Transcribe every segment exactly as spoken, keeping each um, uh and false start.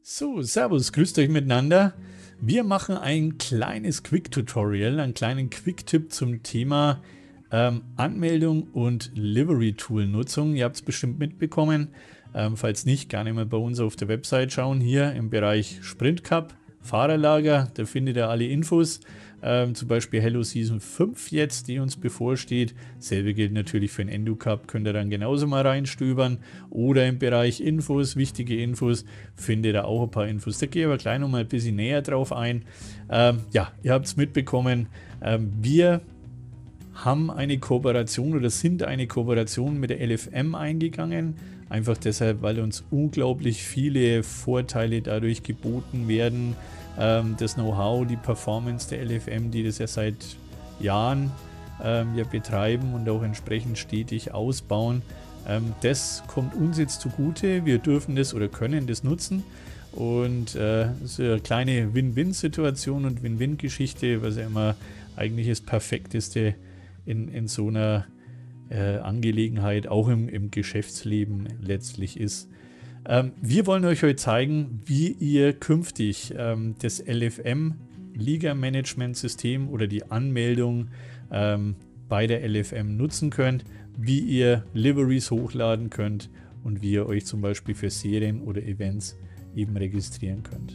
So, servus, grüßt euch miteinander. Wir machen ein kleines Quick-Tutorial, einen kleinen Quick-Tipp zum Thema ähm, Anmeldung und Livery-Tool-Nutzung. Ihr habt es bestimmt mitbekommen. Ähm, falls nicht, gerne mal bei uns auf der Website schauen. Hier im Bereich Sprint Cup, Fahrerlager, da findet ihr alle Infos. Ähm, zum Beispiel Hello Season fünf jetzt, die uns bevorsteht. Selbe gilt natürlich für den Endo Cup, könnt ihr dann genauso mal reinstöbern. Oder im Bereich Infos, wichtige Infos, findet ihr auch ein paar Infos. Da gehe ich aber gleich noch mal ein bisschen näher drauf ein. Ähm, ja, ihr habt es mitbekommen. Ähm, wir haben eine Kooperation oder sind eine Kooperation mit der L F M eingegangen. Einfach deshalb, weil uns unglaublich viele Vorteile dadurch geboten werden. Ähm, das Know-how, die Performance der L F M, die das ja seit Jahren ähm, ja betreiben und auch entsprechend stetig ausbauen. Ähm, das kommt uns jetzt zugute. Wir dürfen das oder können das nutzen. Und äh, das ist eine kleine Win-Win-Situation und Win-Win-Geschichte, was ja immer eigentlich das Perfekteste in, in so einer äh, Angelegenheit, auch im, im Geschäftsleben letztlich ist. Ähm, wir wollen euch heute zeigen, wie ihr künftig ähm, das L F M-Liga-Management-System oder die Anmeldung ähm, bei der L F M nutzen könnt, wie ihr Liveries hochladen könnt und wie ihr euch zum Beispiel für Serien oder Events eben registrieren könnt.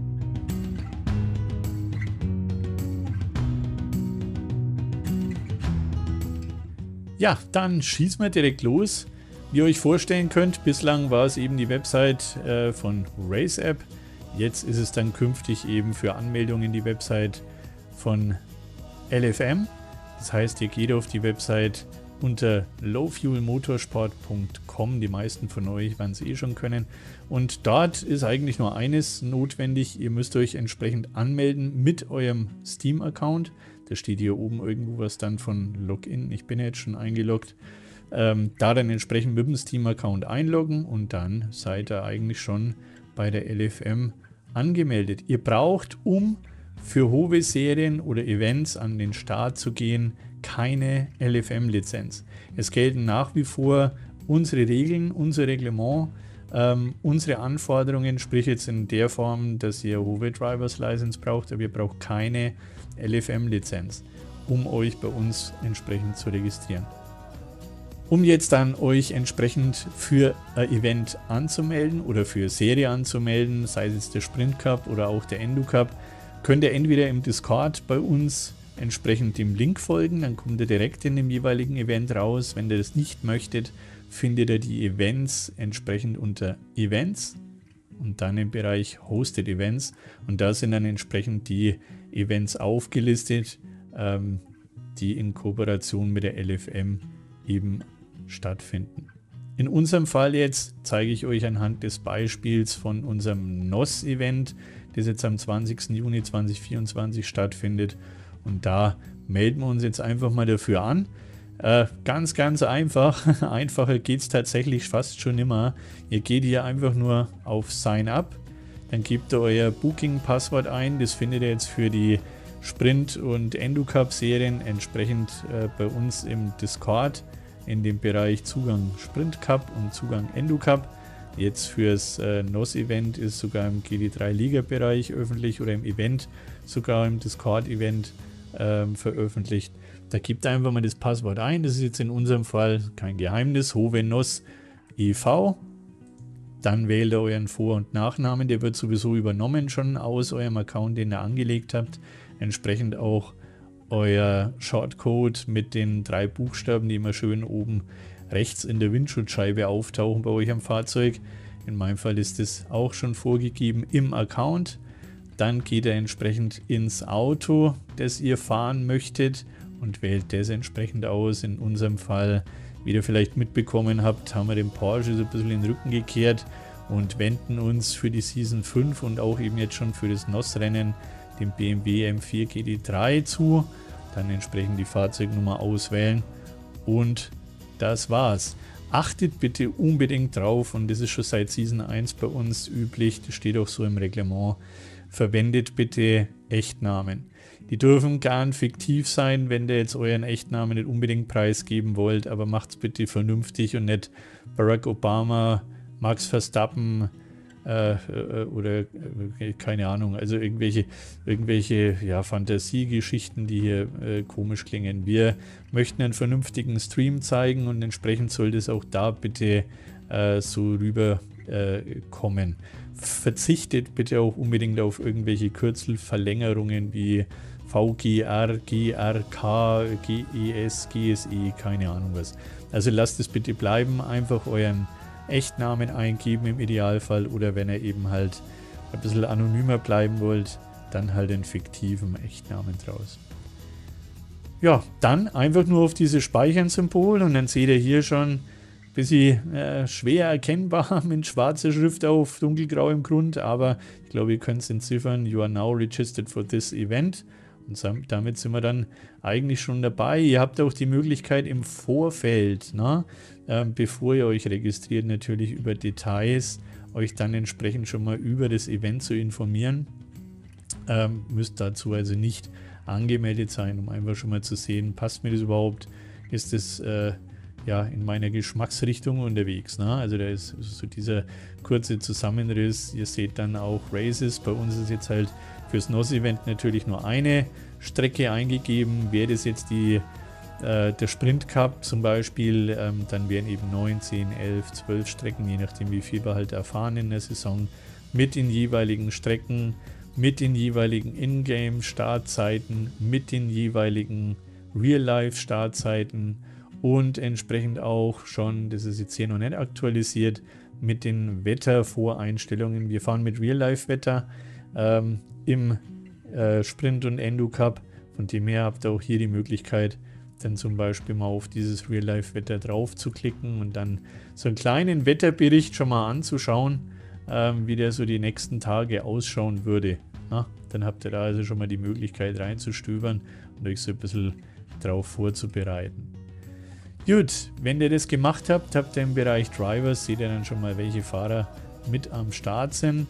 Ja, dann schießen wir direkt los. Wie ihr euch vorstellen könnt, bislang war es eben die Website äh, von RaceApp. Jetzt ist es dann künftig eben für Anmeldungen die Website von L F M. Das heißt, ihr geht auf die Website unter low fuel motorsport punkt com. Die meisten von euch werden es eh schon können. Und dort ist eigentlich nur eines notwendig. Ihr müsst euch entsprechend anmelden mit eurem Steam-Account. Da steht hier oben irgendwo was dann von Login. Ich bin jetzt schon eingeloggt. Ähm, da dann entsprechend mit dem Steam-Account einloggen und dann seid ihr eigentlich schon bei der L F M angemeldet. Ihr braucht, um für hohe Serien oder Events an den Start zu gehen, keine L F M-Lizenz. Es gelten nach wie vor unsere Regeln, unser Reglement, ähm, unsere Anforderungen, sprich jetzt in der Form, dass ihr hohe Drivers License braucht, aber ihr braucht keine L F M-Lizenz, um euch bei uns entsprechend zu registrieren. Um jetzt dann euch entsprechend für ein Event anzumelden oder für Serie anzumelden, sei es jetzt der Sprint Cup oder auch der Endo Cup, könnt ihr entweder im Discord bei uns entsprechend dem Link folgen, dann kommt ihr direkt in dem jeweiligen Event raus. Wenn ihr das nicht möchtet, findet ihr die Events entsprechend unter Events und dann im Bereich Hosted Events und da sind dann entsprechend die Events aufgelistet, ähm, die in Kooperation mit der L F M eben stattfinden. In unserem Fall jetzt zeige ich euch anhand des Beispiels von unserem N O S-Event, das jetzt am zwanzigsten Juni zweitausendvierundzwanzig stattfindet. Und da melden wir uns jetzt einfach mal dafür an. Äh, ganz, ganz einfach. Einfacher geht es tatsächlich fast schon immer. Ihr geht hier einfach nur auf Sign Up. Dann gebt ihr euer Booking-Passwort ein. Das findet ihr jetzt für die Sprint- und Endo-Cup-Serien entsprechend äh, bei uns im Discord in dem Bereich Zugang Sprint Cup und Zugang Endo Cup. Jetzt fürs äh, N O S-Event ist sogar im G D drei Liga-Bereich öffentlich oder im Event sogar im Discord-Event ähm, veröffentlicht. Da gebt einfach mal das Passwort ein. Das ist jetzt in unserem Fall kein Geheimnis. Hove N O S E V. Dann wählt ihr euren Vor- und Nachnamen. Der wird sowieso übernommen schon aus eurem Account, den ihr angelegt habt. Entsprechend auch euer Shortcode mit den drei Buchstaben, die immer schön oben rechts in der Windschutzscheibe auftauchen bei euch am Fahrzeug. In meinem Fall ist es auch schon vorgegeben im Account. Dann geht ihr entsprechend ins Auto, das ihr fahren möchtet und wählt das entsprechend aus. In unserem Fall, wie ihr vielleicht mitbekommen habt, haben wir den Porsche so ein bisschen in den Rücken gekehrt und wenden uns für die Season fünf und auch eben jetzt schon für das N O S-Rennen dem B M W M vier G D drei zu. Dann entsprechend die Fahrzeugnummer auswählen und das war's. Achtet bitte unbedingt drauf, und das ist schon seit Season eins bei uns üblich, das steht auch so im Reglement, verwendet bitte Echtnamen. Die dürfen gern fiktiv sein, wenn ihr jetzt euren Echtnamen nicht unbedingt preisgeben wollt, aber macht's bitte vernünftig und nicht Barack Obama, Max Verstappen, äh, oder äh, keine Ahnung, also irgendwelche, irgendwelche ja, Fantasiegeschichten, die hier äh, komisch klingen. Wir möchten einen vernünftigen Stream zeigen und entsprechend soll das auch da bitte äh, so rüber äh, kommen. Verzichtet bitte auch unbedingt auf irgendwelche Kürzelverlängerungen wie V G R, G R K, G E S, G S E, keine Ahnung was. Also lasst es bitte bleiben, einfach euren Echtnamen eingeben im Idealfall oder wenn ihr eben halt ein bisschen anonymer bleiben wollt, dann halt einen fiktiven Echtnamen draus. Ja, dann einfach nur auf dieses Speichern-Symbol und dann seht ihr hier schon ein bisschen äh, schwer erkennbar mit schwarzer Schrift auf dunkelgrauem Grund, aber ich glaube, ihr könnt es entziffern. You are now registered for this event. Und damit sind wir dann eigentlich schon dabei. Ihr habt auch die Möglichkeit im Vorfeld, na, äh, bevor ihr euch registriert, natürlich über Details, euch dann entsprechend schon mal über das Event zu informieren. Ähm, müsst dazu also nicht angemeldet sein, um einfach schon mal zu sehen, passt mir das überhaupt? Ist das äh, ja in meiner Geschmacksrichtung unterwegs? Na? Also da ist so dieser kurze Zusammenriss. Ihr seht dann auch Races. Bei uns ist jetzt halt fürs N O S-Event natürlich nur eine Strecke eingegeben. Wäre das jetzt die, äh, der Sprint Cup zum Beispiel, ähm, dann wären eben neun, zehn, elf, zwölf Strecken, je nachdem wie viel wir halt erfahren in der Saison, mit den jeweiligen Strecken, mit den jeweiligen Ingame-Startzeiten, mit den jeweiligen Real-Life-Startzeiten und entsprechend auch schon, das ist jetzt hier noch nicht aktualisiert, mit den Wettervoreinstellungen. Wir fahren mit Real-Life-Wetter ähm, im äh, Sprint und Endo Cup. Von dem her habt ihr auch hier die Möglichkeit, dann zum Beispiel mal auf dieses Real-Life-Wetter drauf zu klicken und dann so einen kleinen Wetterbericht schon mal anzuschauen, ähm, wie der so die nächsten Tage ausschauen würde. Na, dann habt ihr da also schon mal die Möglichkeit reinzustöbern und euch so ein bisschen drauf vorzubereiten. Gut, wenn ihr das gemacht habt, habt ihr im Bereich Drivers, seht ihr dann schon mal, welche Fahrer mit am Start sind.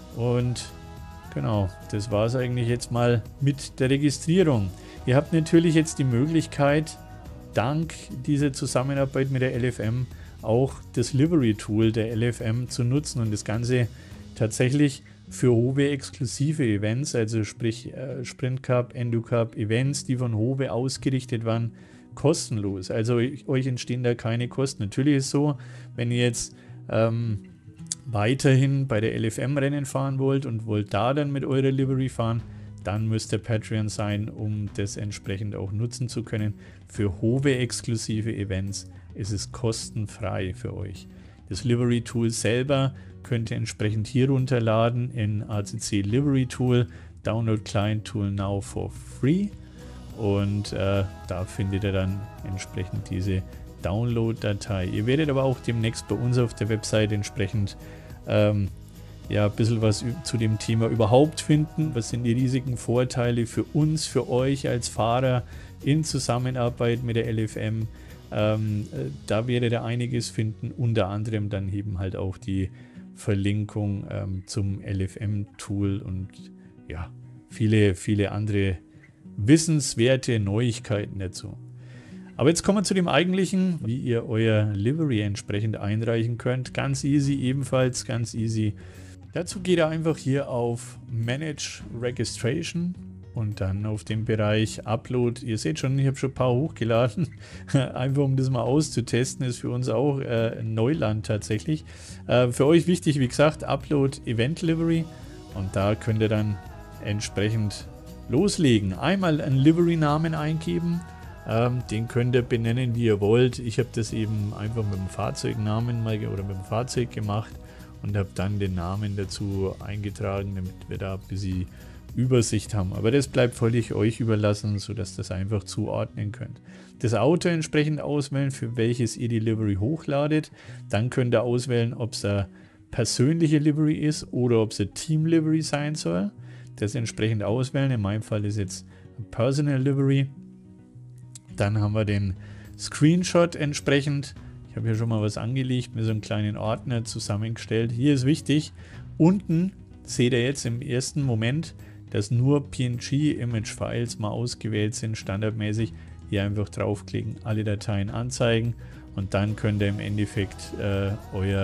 Und genau, das war es eigentlich jetzt mal mit der Registrierung. Ihr habt natürlich jetzt die Möglichkeit, dank dieser Zusammenarbeit mit der L F M auch das Livery-Tool der L F M zu nutzen und das Ganze tatsächlich für Hobe exklusive Events, also sprich äh, Sprint Cup, Endo Cup, Events, die von Hobe ausgerichtet waren, kostenlos. Also euch entstehen da keine Kosten. Natürlich ist es so, wenn ihr jetzt ähm, weiterhin bei der L F M Rennen fahren wollt und wollt da dann mit eurer Livery fahren, dann müsst ihr Patreon sein, um das entsprechend auch nutzen zu können. Für Hobe exklusive Events ist es kostenfrei für euch. Das Livery Tool selber könnt ihr entsprechend hier runterladen in A C C Livery Tool, Download Client Tool now for free. Und äh, da findet ihr dann entsprechend diese Download-Datei. Ihr werdet aber auch demnächst bei uns auf der Website entsprechend ähm, ja, ein bisschen was zu dem Thema überhaupt finden. Was sind die riesigen Vorteile für uns, für euch als Fahrer in Zusammenarbeit mit der L F M? Ähm, äh, da werdet ihr einiges finden, unter anderem dann eben halt auch die Verlinkung ähm, zum L F M-Tool und ja, viele, viele andere wissenswerte Neuigkeiten dazu. Aber jetzt kommen wir zu dem eigentlichen, wie ihr euer Livery entsprechend einreichen könnt. Ganz easy ebenfalls, ganz easy. Dazu geht ihr einfach hier auf Manage Registration und dann auf den Bereich Upload. Ihr seht schon, ich habe schon ein paar hochgeladen. Einfach um das mal auszutesten, ist für uns auch äh, Neuland tatsächlich. Äh, für euch wichtig, wie gesagt, Upload Event Livery und da könnt ihr dann entsprechend loslegen. Einmal einen Livery-Namen eingeben, ähm, den könnt ihr benennen, wie ihr wollt. Ich habe das eben einfach mit dem Fahrzeugnamen mal oder mit dem Fahrzeug gemacht und habe dann den Namen dazu eingetragen, damit wir da ein bisschen Übersicht haben. Aber das bleibt völlig euch überlassen, sodass ihr das einfach zuordnen könnt. Das Auto entsprechend auswählen, für welches ihr die Livery hochladet. Dann könnt ihr auswählen, ob es eine persönliche Livery ist oder ob es eine Team Livery sein soll. Das entsprechend auswählen. In meinem Fall ist jetzt Personal Livery. Dann haben wir den Screenshot entsprechend. Ich habe hier schon mal was angelegt, mir so einen kleinen Ordner zusammengestellt. Hier ist wichtig, unten seht ihr jetzt im ersten Moment, dass nur P N G-Image-Files mal ausgewählt sind, standardmäßig. Hier einfach draufklicken, alle Dateien anzeigen und dann könnt ihr im Endeffekt äh, euer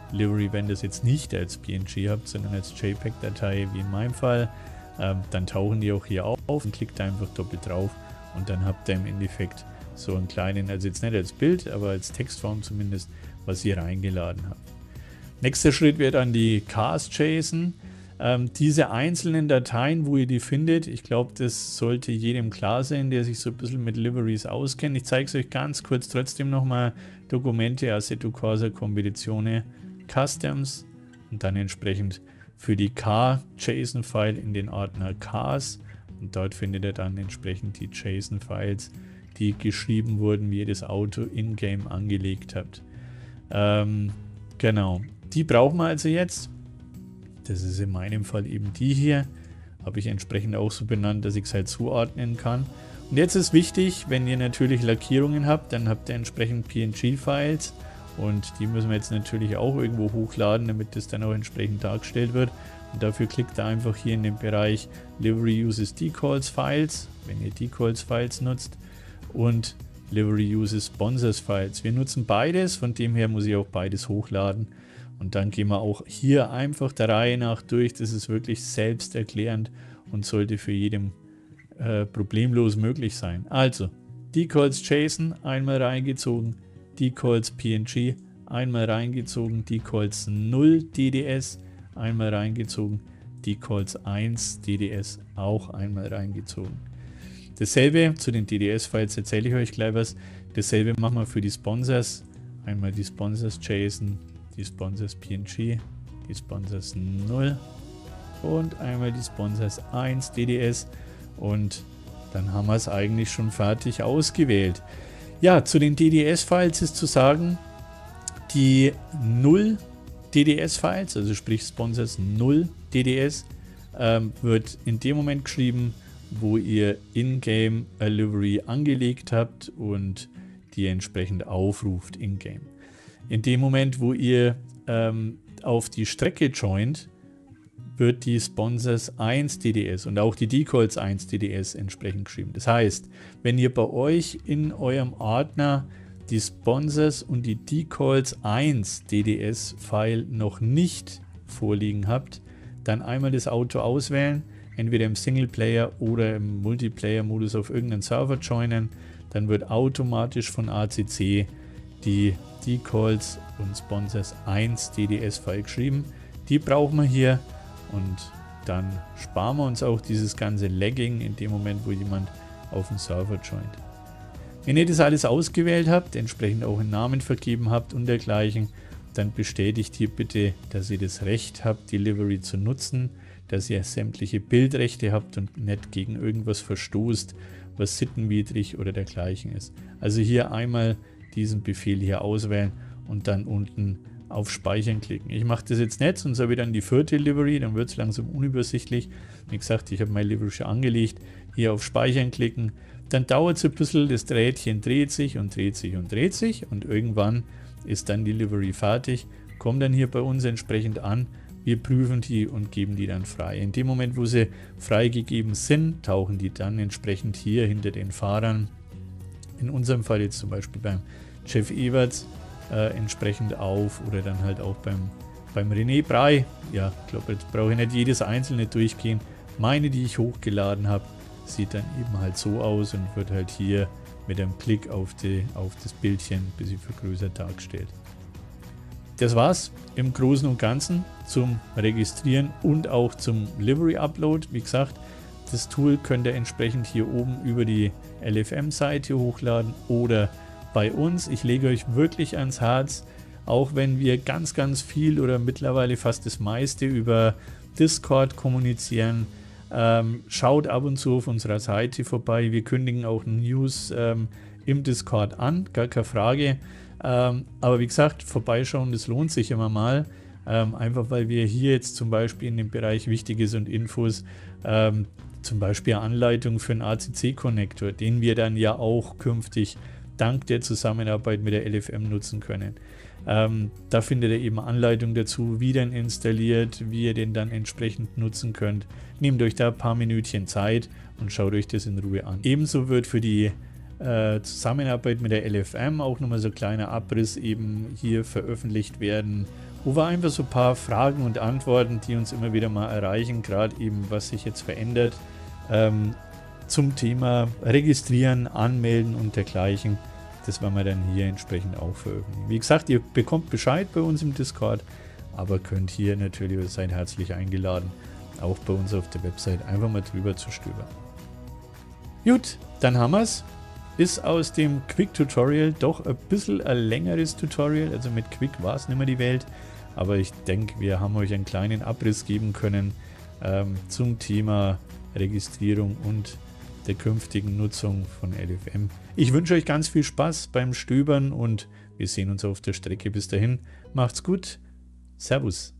Livery, wenn das jetzt nicht als P N G habt, sondern als JPEG-Datei, wie in meinem Fall, ähm, dann tauchen die auch hier auf und klickt einfach doppelt drauf und dann habt ihr im Endeffekt so einen kleinen, also jetzt nicht als Bild, aber als Textform zumindest, was ihr reingeladen habt. Nächster Schritt wird dann die Cast-JSON. Ähm, diese einzelnen Dateien, wo ihr die findet, ich glaube, das sollte jedem klar sein, der sich so ein bisschen mit Liveries auskennt. Ich zeige es euch ganz kurz trotzdem nochmal. Dokumente, Assetto Corsa, Kombinationen, Customs und dann entsprechend für die Car-JSON-File in den Ordner Cars und dort findet ihr dann entsprechend die JSON-Files, die geschrieben wurden, wie ihr das Auto in-game angelegt habt. Ähm, genau, die brauchen wir also jetzt. Das ist in meinem Fall eben die hier. Habe ich entsprechend auch so benannt, dass ich es halt zuordnen kann. Und jetzt ist wichtig, wenn ihr natürlich Lackierungen habt, dann habt ihr entsprechend P N G-Files und die müssen wir jetzt natürlich auch irgendwo hochladen, damit das dann auch entsprechend dargestellt wird. Und dafür klickt ihr einfach hier in den Bereich Livery Uses Decals Files, wenn ihr Decals Files nutzt, und Livery Uses Sponsors Files. Wir nutzen beides, von dem her muss ich auch beides hochladen. Und dann gehen wir auch hier einfach der Reihe nach durch. Das ist wirklich selbsterklärend und sollte für jeden äh, problemlos möglich sein. Also, Decals JSON einmal reingezogen, Decals P N G einmal reingezogen, Decals null D D S einmal reingezogen, Decals eins D D S auch einmal reingezogen. Dasselbe zu den D D S-Files erzähle ich euch gleich was. Dasselbe machen wir für die Sponsors. Einmal die Sponsors JSON, die Sponsors P N G, die Sponsors null und einmal die Sponsors eins D D S und dann haben wir es eigentlich schon fertig ausgewählt. Ja, zu den D D S-Files ist zu sagen, die null D D S-Files, also sprich Sponsors null D D S, ähm, wird in dem Moment geschrieben, wo ihr in-game a Livery angelegt habt und die entsprechend aufruft in-game. In dem Moment, wo ihr ähm, auf die Strecke joint, wird die Sponsors eins D D S und auch die Decals eins D D S entsprechend geschrieben. Das heißt, wenn ihr bei euch in eurem Ordner die Sponsors und die Decals eins D D S File noch nicht vorliegen habt, dann einmal das Auto auswählen, entweder im Singleplayer oder im Multiplayer-Modus auf irgendeinen Server joinen, dann wird automatisch von A C C die Decals und Sponsors eins D D S File geschrieben. Die brauchen wir hier und dann sparen wir uns auch dieses ganze Lagging in dem Moment, wo jemand auf den Server joint. Wenn ihr das alles ausgewählt habt, entsprechend auch einen Namen vergeben habt und dergleichen, dann bestätigt hier bitte, dass ihr das Recht habt, die Livery zu nutzen, dass ihr sämtliche Bildrechte habt und nicht gegen irgendwas verstoßt, was sittenwidrig oder dergleichen ist. Also hier einmal diesen Befehl hier auswählen und dann unten auf Speichern klicken. Ich mache das jetzt nicht, sonst habe ich dann die vierte Livery, dann wird es langsam unübersichtlich. Wie gesagt, ich habe meine Livery schon angelegt. Hier auf Speichern klicken. Dann dauert es ein bisschen, das Drähtchen dreht sich und dreht sich und dreht sich und irgendwann ist dann die Livery fertig, kommt dann hier bei uns entsprechend an. Wir prüfen die und geben die dann frei. In dem Moment, wo sie freigegeben sind, tauchen die dann entsprechend hier hinter den Fahrern, in unserem Fall jetzt zum Beispiel beim Jeff Everts, äh, entsprechend auf oder dann halt auch beim, beim René Brey. Ja, ich glaube, jetzt brauche ich nicht jedes einzelne durchgehen. Meine, die ich hochgeladen habe, sieht dann eben halt so aus und wird halt hier mit einem Klick auf, die, auf das Bildchen ein bisschen vergrößert dargestellt. Das war's im Großen und Ganzen zum Registrieren und auch zum Livery-Upload. Wie gesagt, das Tool könnt ihr entsprechend hier oben über die L F M-Seite hochladen oder bei uns. Ich lege euch wirklich ans Herz, auch wenn wir ganz, ganz viel oder mittlerweile fast das meiste über Discord kommunizieren. Ähm, schaut ab und zu auf unserer Seite vorbei. Wir kündigen auch News ähm, im Discord an, gar keine Frage. Ähm, aber wie gesagt, vorbeischauen, das lohnt sich immer mal. Ähm, einfach weil wir hier jetzt zum Beispiel in dem Bereich Wichtiges und Infos ähm, zum Beispiel Anleitung für einen A C C-Konnektor, den wir dann ja auch künftig dank der Zusammenarbeit mit der L F M nutzen können. Ähm, da findet ihr eben Anleitung dazu, wie den installiert, wie ihr den dann entsprechend nutzen könnt. Nehmt euch da ein paar Minütchen Zeit und schaut euch das in Ruhe an. Ebenso wird für die äh, Zusammenarbeit mit der L F M auch nochmal so ein kleiner Abriss eben hier veröffentlicht werden. wo wir einfach so ein paar Fragen und Antworten, die uns immer wieder mal erreichen, gerade eben was sich jetzt verändert, ähm, zum Thema Registrieren, Anmelden und dergleichen. Das werden wir dann hier entsprechend auch veröffentlichen. Wie gesagt, ihr bekommt Bescheid bei uns im Discord, aber könnt hier natürlich, seid herzlich eingeladen, auch bei uns auf der Website einfach mal drüber zu stöbern. Gut, dann haben wir es. Ist aus dem Quick-Tutorial doch ein bisschen ein längeres Tutorial, also mit Quick war es nicht mehr die Welt, aber ich denke, wir haben euch einen kleinen Abriss geben können ähm, zum Thema Registrierung und der künftigen Nutzung von L F M. Ich wünsche euch ganz viel Spaß beim Stöbern und wir sehen uns auf der Strecke. Bis dahin, macht's gut, Servus.